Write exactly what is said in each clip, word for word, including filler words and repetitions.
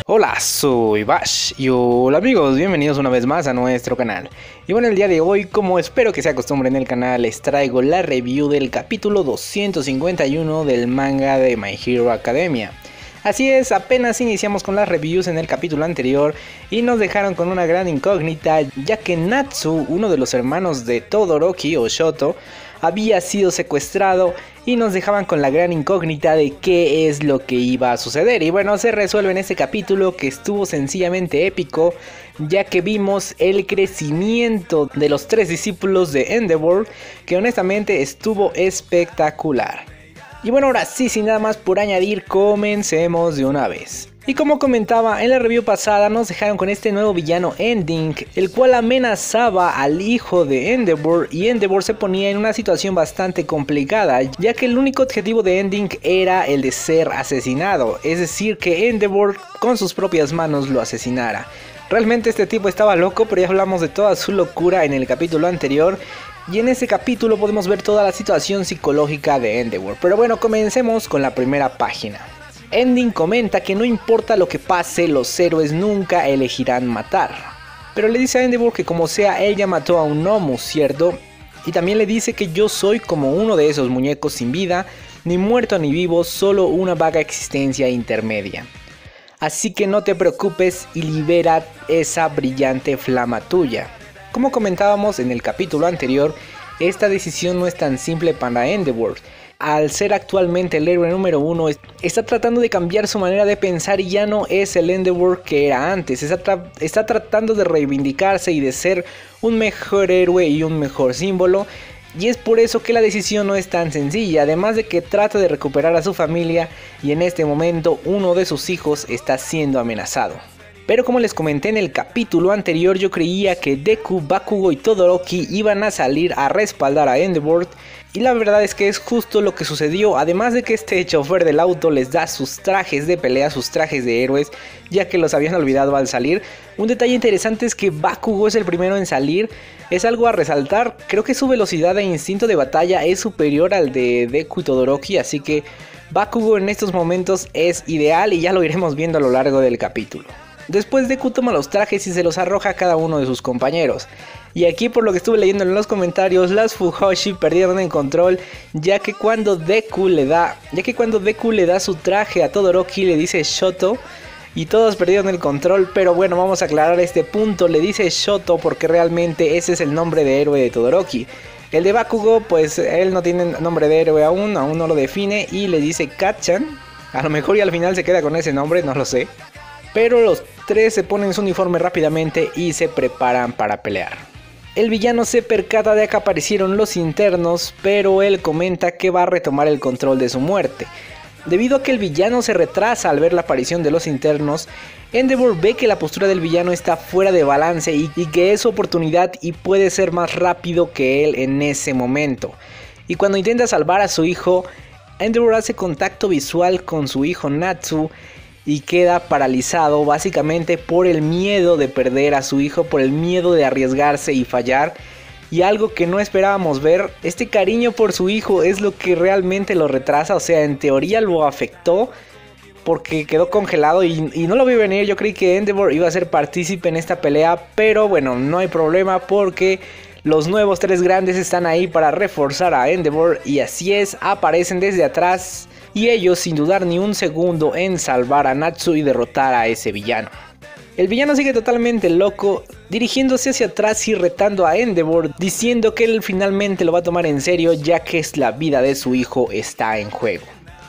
Hola, soy Bash y hola amigos, bienvenidos una vez más a nuestro canal. Y bueno, el día de hoy, como espero que sea costumbre en el canal, les traigo la review del capítulo doscientos cincuenta y uno del manga de My Hero Academia. Así es, apenas iniciamos con las reviews en el capítulo anterior y nos dejaron con una gran incógnita, ya que Natsu, uno de los hermanos de Todoroki o Shoto, había sido secuestrado y nos dejaban con la gran incógnita de qué es lo que iba a suceder. Y bueno, se resuelve en este capítulo que estuvo sencillamente épico, ya que vimos el crecimiento de los tres discípulos de Endeavor, que honestamente estuvo espectacular. Y bueno, ahora sí, sin nada más por añadir, comencemos de una vez. Y como comentaba en la review pasada, nos dejaron con este nuevo villano Ending, el cual amenazaba al hijo de Endeavor, y Endeavor se ponía en una situación bastante complicada, ya que el único objetivo de Ending era el de ser asesinado, es decir, que Endeavor con sus propias manos lo asesinara. Realmente este tipo estaba loco, pero ya hablamos de toda su locura en el capítulo anterior. Y en este capítulo podemos ver toda la situación psicológica de Endeavor. Pero bueno, comencemos con la primera página. Ending comenta que no importa lo que pase, los héroes nunca elegirán matar. Pero le dice a Endeavor que como sea, él ya mató a un Nomu, ¿cierto? Y también le dice que yo soy como uno de esos muñecos sin vida, ni muerto ni vivo, solo una vaga existencia intermedia. Así que no te preocupes y libera esa brillante flama tuya. Como comentábamos en el capítulo anterior, esta decisión no es tan simple para Endeavor. Al ser actualmente el héroe número uno, está tratando de cambiar su manera de pensar y ya no es el Endeavor que era antes. Está, tra está tratando de reivindicarse y de ser un mejor héroe y un mejor símbolo. Y es por eso que la decisión no es tan sencilla, además de que trata de recuperar a su familia y en este momento uno de sus hijos está siendo amenazado. Pero como les comenté en el capítulo anterior, yo creía que Deku, Bakugo y Todoroki iban a salir a respaldar a Endeavor, y la verdad es que es justo lo que sucedió, además de que este chofer del auto les da sus trajes de pelea, sus trajes de héroes, ya que los habían olvidado al salir. Un detalle interesante es que Bakugo es el primero en salir, es algo a resaltar. Creo que su velocidad e instinto de batalla es superior al de Deku y Todoroki, así que Bakugo en estos momentos es ideal y ya lo iremos viendo a lo largo del capítulo. Después Deku toma los trajes y se los arroja a cada uno de sus compañeros. Y aquí, por lo que estuve leyendo en los comentarios, las Fujoshi perdieron el control, ya que cuando Deku le da, ya que cuando Deku le da su traje a Todoroki le dice Shoto, y todos perdieron el control. Pero bueno, vamos a aclarar este punto, le dice Shoto porque realmente ese es el nombre de héroe de Todoroki. El de Bakugo, pues él no tiene nombre de héroe aún, aún no lo define y le dice Kacchan. A lo mejor y al final se queda con ese nombre, no lo sé. Pero los tres se ponen su uniforme rápidamente y se preparan para pelear. El villano se percata de que aparecieron los internos, pero él comenta que va a retomar el control de su muerte. Debido a que el villano se retrasa al ver la aparición de los internos, Endeavor ve que la postura del villano está fuera de balance y, y que es su oportunidad y puede ser más rápido que él en ese momento. Y cuando intenta salvar a su hijo, Endeavor hace contacto visual con su hijo Natsu y queda paralizado básicamente por el miedo de perder a su hijo, por el miedo de arriesgarse y fallar. Y algo que no esperábamos ver, este cariño por su hijo es lo que realmente lo retrasa. O sea, en teoría lo afectó porque quedó congelado y, y no lo vi venir. Yo creí que Endeavor iba a ser partícipe en esta pelea, pero bueno, no hay problema porque los nuevos tres grandes están ahí para reforzar a Endeavor. Y así es, aparecen desde atrás y ellos sin dudar ni un segundo en salvar a Natsu y derrotar a ese villano. El villano sigue totalmente loco, dirigiéndose hacia atrás y retando a Endeavor, diciendo que él finalmente lo va a tomar en serio ya que es la vida de su hijo está en juego.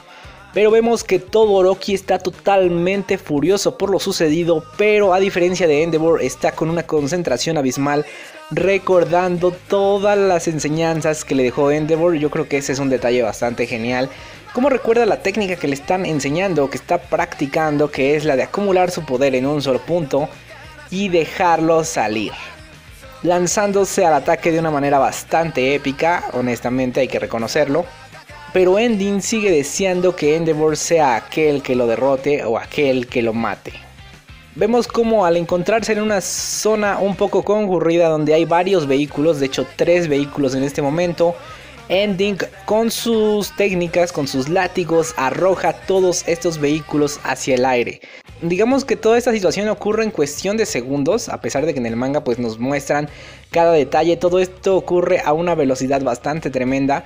Pero vemos que Todoroki está totalmente furioso por lo sucedido, pero a diferencia de Endeavor está con una concentración abismal, recordando todas las enseñanzas que le dejó Endeavor. Yo creo que ese es un detalle bastante genial. Como recuerda la técnica que le están enseñando, que está practicando, que es la de acumular su poder en un solo punto y dejarlo salir, lanzándose al ataque de una manera bastante épica, honestamente hay que reconocerlo. Pero Ending sigue deseando que Endeavor sea aquel que lo derrote o aquel que lo mate. Vemos como al encontrarse en una zona un poco concurrida donde hay varios vehículos, de hecho tres vehículos en este momento, Ending con sus técnicas, con sus látigos, arroja todos estos vehículos hacia el aire. digamos que toda esta situación ocurre en cuestión de segundos, a pesar de que en el manga pues nos muestran cada detalle. Todo esto ocurre a una velocidad bastante tremenda.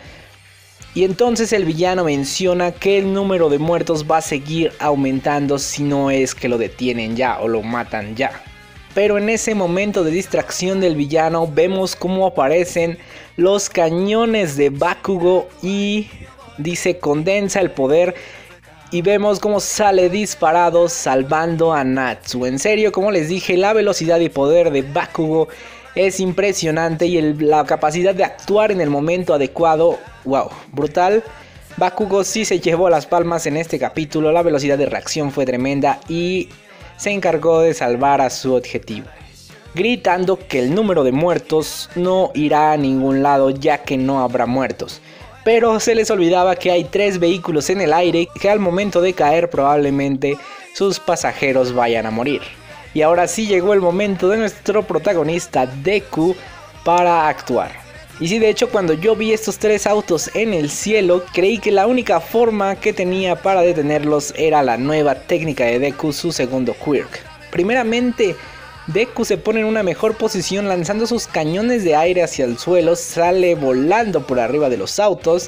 Y entonces el villano menciona que el número de muertos va a seguir aumentando si no es que lo detienen ya o lo matan ya. Pero en ese momento de distracción del villano vemos cómo aparecen los cañones de Bakugo y dice condensa el poder. Y vemos cómo sale disparado salvando a Natsu. En serio, como les dije, la velocidad y poder de Bakugo es impresionante. Y el, la capacidad de actuar en el momento adecuado, wow, brutal. Bakugo sí se llevó las palmas en este capítulo. La velocidad de reacción fue tremenda y se encargó de salvar a su objetivo, gritando que el número de muertos no irá a ningún lado ya que no habrá muertos. Pero se les olvidaba que hay tres vehículos en el aire que al momento de caer probablemente sus pasajeros vayan a morir. Y ahora sí llegó el momento de nuestro protagonista Deku para actuar. Y sí, de hecho cuando yo vi estos tres autos en el cielo, creí que la única forma que tenía para detenerlos era la nueva técnica de Deku, su segundo quirk. Primeramente, Deku se pone en una mejor posición lanzando sus cañones de aire hacia el suelo, sale volando por arriba de los autos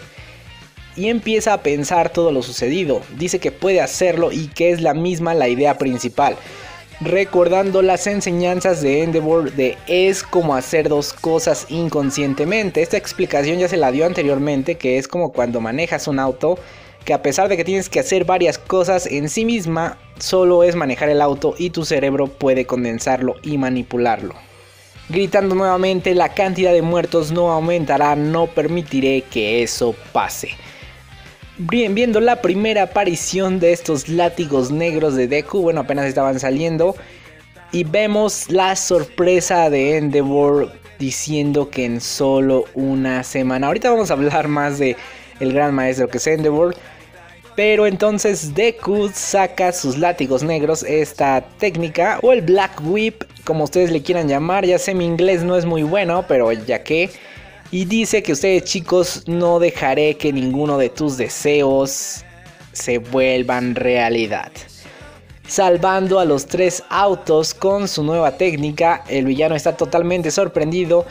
y empieza a pensar todo lo sucedido. Dice que puede hacerlo y que es la misma la idea principal, recordando las enseñanzas de Endeavor de es como hacer dos cosas inconscientemente. Esta explicación ya se la dio anteriormente, que es como cuando manejas un auto, que a pesar de que tienes que hacer varias cosas en sí misma, solo es manejar el auto y tu cerebro puede condensarlo y manipularlo. Gritando nuevamente, la cantidad de muertos no aumentará, no permitiré que eso pase. Bien, viendo la primera aparición de estos látigos negros de Deku, bueno, apenas estaban saliendo, y vemos la sorpresa de Endeavor diciendo que en solo una semana. Ahorita vamos a hablar más de el gran maestro que es Endeavor. Pero entonces Deku saca sus látigos negros, esta técnica, o el Black Whip, como ustedes le quieran llamar. Ya sé, mi inglés no es muy bueno, pero ya que. Y dice que ustedes, chicos, no dejaré que ninguno de tus deseos se vuelvan realidad. Salvando a los tres autos con su nueva técnica, el villano está totalmente sorprendido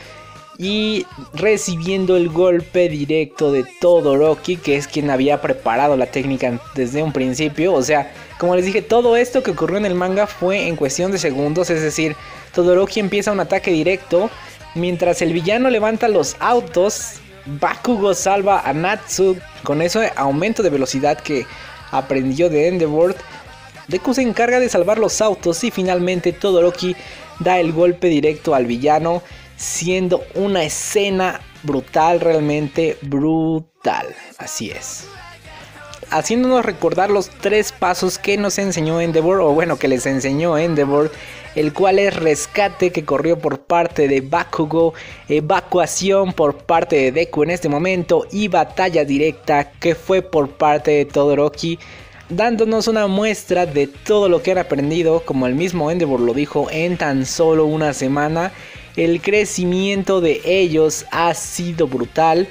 y recibiendo el golpe directo de Todoroki, que es quien había preparado la técnica desde un principio. O sea, como les dije, todo esto que ocurrió en el manga fue en cuestión de segundos. Es decir, Todoroki empieza un ataque directo, mientras el villano levanta los autos, Bakugo salva a Natsu. Con ese aumento de velocidad que aprendió de Endeavor, Deku se encarga de salvar los autos y finalmente Todoroki da el golpe directo al villano, siendo una escena brutal, realmente brutal. Así es. Haciéndonos recordar los tres pasos que nos enseñó Endeavor, o bueno, que les enseñó Endeavor, el cual es rescate, que corrió por parte de Bakugo, evacuación por parte de Deku en este momento, y batalla directa, que fue por parte de Todoroki, dándonos una muestra de todo lo que han aprendido, como el mismo Endeavor lo dijo, en tan solo una semana. El crecimiento de ellos ha sido brutal.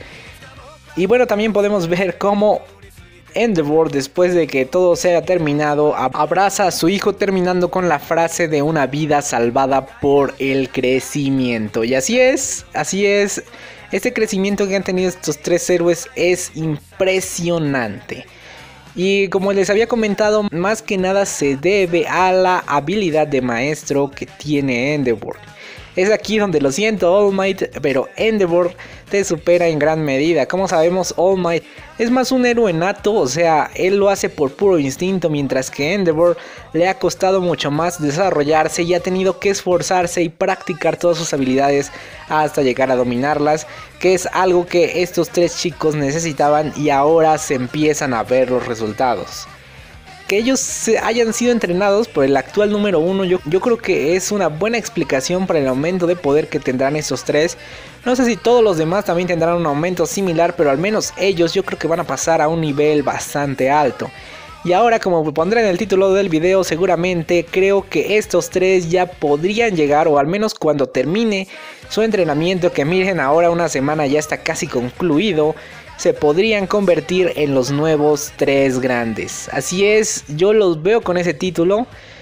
Y bueno, también podemos ver cómo Endeavor, después de que todo se haya terminado, abraza a su hijo, terminando con la frase de una vida salvada por el crecimiento. Y así es, así es. Este crecimiento que han tenido estos tres héroes es impresionante. Y como les había comentado, más que nada se debe a la habilidad de maestro que tiene Endeavor. Es aquí donde lo siento, All Might, pero Endeavor te supera en gran medida. Como sabemos, All Might es más un héroe nato, o sea, él lo hace por puro instinto, mientras que Endeavor le ha costado mucho más desarrollarse y ha tenido que esforzarse y practicar todas sus habilidades hasta llegar a dominarlas, que es algo que estos tres chicos necesitaban y ahora se empiezan a ver los resultados. Que ellos se hayan sido entrenados por el actual número uno, yo, yo creo que es una buena explicación para el aumento de poder que tendrán estos tres. No sé si todos los demás también tendrán un aumento similar, pero al menos ellos yo creo que van a pasar a un nivel bastante alto. Y ahora, como pondré en el título del video, seguramente creo que estos tres ya podrían llegar, o al menos cuando termine su entrenamiento, que miren, ahora una semana ya está casi concluido, se podrían convertir en los nuevos tres grandes. Así es, yo los veo con ese título.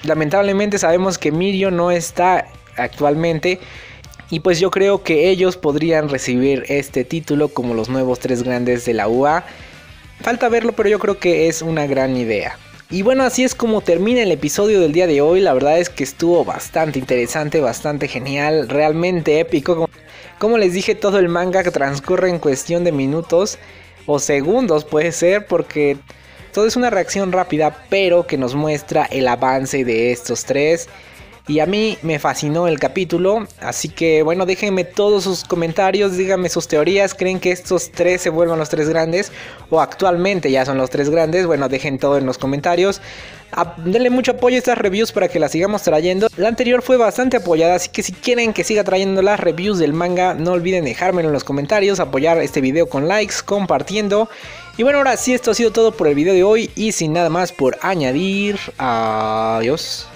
lamentablemente sabemos que Mirio no está actualmente. Y pues yo creo que ellos podrían recibir este título como los nuevos tres grandes de la U A. Falta verlo, pero yo creo que es una gran idea. Y bueno, así es como termina el episodio del día de hoy. La verdad es que estuvo bastante interesante, bastante genial, realmente épico. Como les dije, todo el manga que transcurre en cuestión de minutos o segundos puede ser, porque todo es una reacción rápida, pero que nos muestra el avance de estos tres. Y a mí me fascinó el capítulo, así que bueno, déjenme todos sus comentarios, díganme sus teorías. ¿Creen que estos tres se vuelvan los tres grandes? ¿O actualmente ya son los tres grandes? Bueno, dejen todo en los comentarios. A, denle mucho apoyo a estas reviews para que las sigamos trayendo. La anterior fue bastante apoyada, así que si quieren que siga trayendo las reviews del manga, no olviden dejármelo en los comentarios, apoyar este video con likes, compartiendo. Y bueno, ahora sí, esto ha sido todo por el video de hoy y sin nada más por añadir. Adiós.